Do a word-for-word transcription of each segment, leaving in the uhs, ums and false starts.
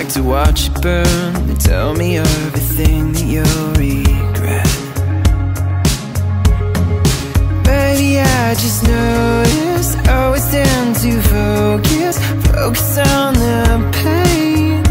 to watch it burn and tell me everything that you regret. Maybe I just noticed I always tend to focus, focus on the pain.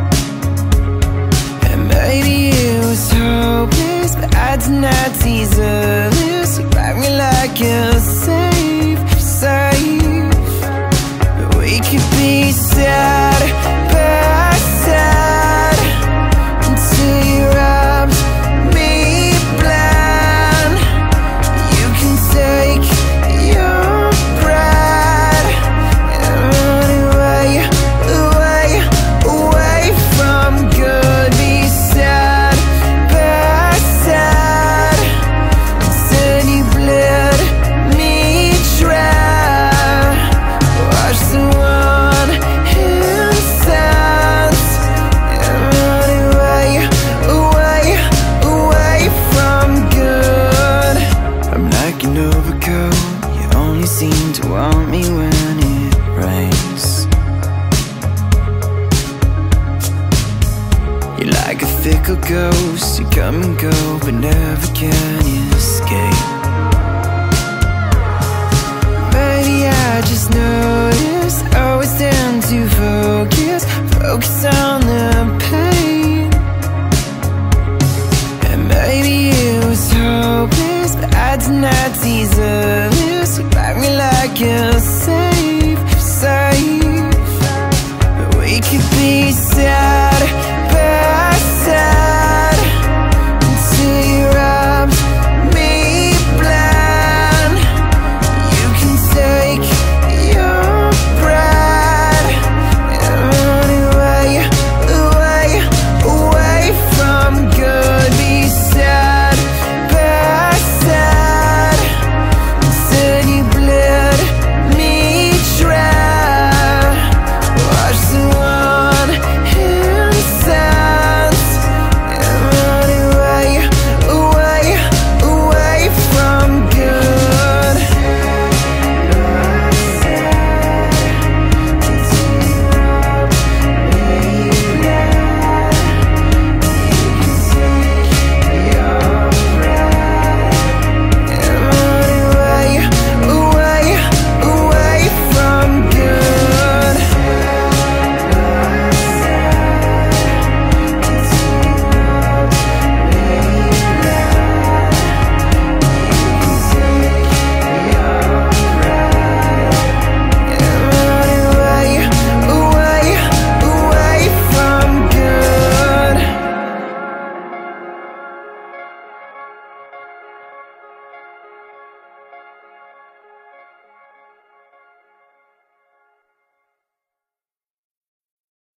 And maybe it was hopeless, but I did not teaser this. You wrap me like a safe, safe. But we could be sad by side until your arms me blind. You can take your pride and run away, away, away from good. Be sad by side until you bled me dry. Watch the one inside and run away, away, away from good. I'm like an overcoat, you only seem to want me when it rains. You're like a fickle ghost, you come and go, but never can escape. Maybe I just noticed I always tend to focus, focus on the pain. And maybe it was hopeless, but I did not teaser this. You wrap me like a safe, safe. But we could be sad